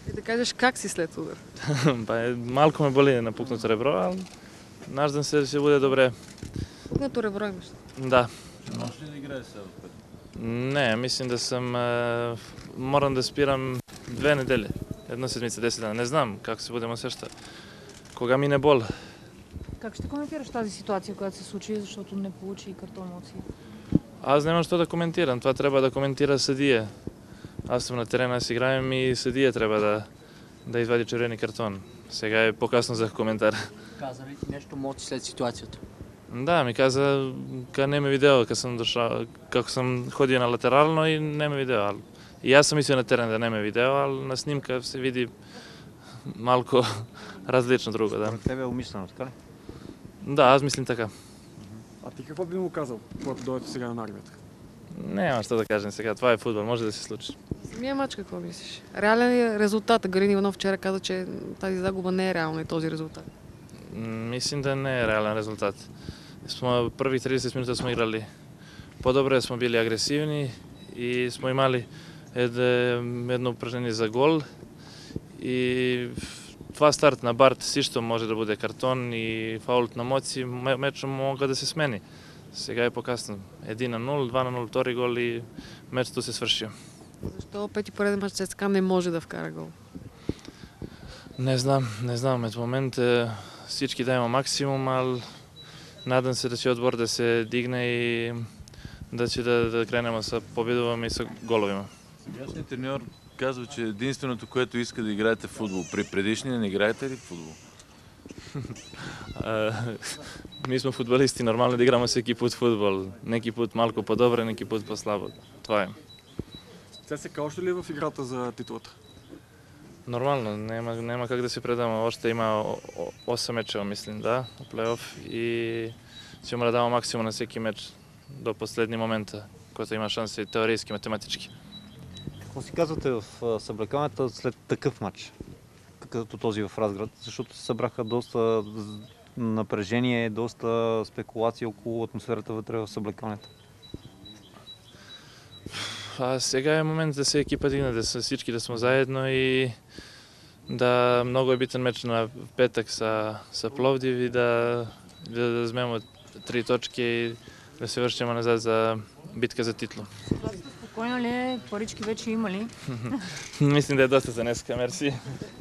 И да кажеш как си след удар? Малко ме боли напукнато ребро, ali надам се да ще буде добре. Пукнато ребро имаш. Да. Може ли да играеш сега път? Не, mislim da sam, moram da spiram 2 nedelje, 1 седмица, 10 дена. Не знам как се будем усеща. Кога мине бол. Как ще коментираш тази ситуация, която се случи, защото не получи картон от си? Аз немам що да коментирам, това трябва да коментира съдия. Аз съм на терена, аз играем и съдия трябва да извади червени картон. Сега е по-късно за коментар. Каза ли ти нещо Моци след ситуацията? Да, ми каза, не ме видео, kako sam hodio na lateralno i ne me video. I ja sam mislio na teren da ne me video, ali na snimka se vidi малко различно друго, да. Според тебе е умишлено, така ли? Да, аз мислим така. А ти какво би му казал, когато дойдете сега на армията? Няма що да кажем сега, това е футбол, може да се случи. Самия мач какво мислиш? Реален е резултат. Галин Иванов вчера каза, че тази загуба не е реална и този резултат. Mislim da ne je realan rezultat. Prvih 30 minuta smo igrali podobre, smo bili agresivni i smo imali jedno упражнение за гол. И това старт на Барт също може да бъде картон и фаулът на Моци, мечът мога да се смени. Сега е по-късно. 1-0, 2-0, втори гол и мечето се свърши. Защо пети пореден мач ЦСКА не може да вкара гол? Не знам. В момента всички даваме максимум, ali nadam se da će odbor da se digne i da će да кrenemo sa победовами и sa головima. Сегашният треньор казва, че единственото, което иска да играете в футбол. При предишния не играете ли в футбол? Mi smo futbolisti, normalno da igramo всеки път футбол. Neki put малко по-добре, neki put по-слабо. Това е. ЦСКА още ли е в играта за титлата? Нормално, няма как да се предаме. Още има 8 меча, мислим, да, в плей-оф и ćemo да даваме максимум на всеки меч до последни момента, който има шанси теоретски, математически. Какво си казвате в съблекалнята след такъв матч, като този в Разград? Защото се събраха доста напрежение, доста спекулации около атмосферата вътре в съблекалнята. Сега е момент да се екипа дигне, да всички да сме заедно и да много е битен меч на петък са Пловдив и да вземем 3 точки и да се вършим назад за битка за титло. Спокойно ли е? Парички вече има ли? Мислим да е доста за днеска, мерси.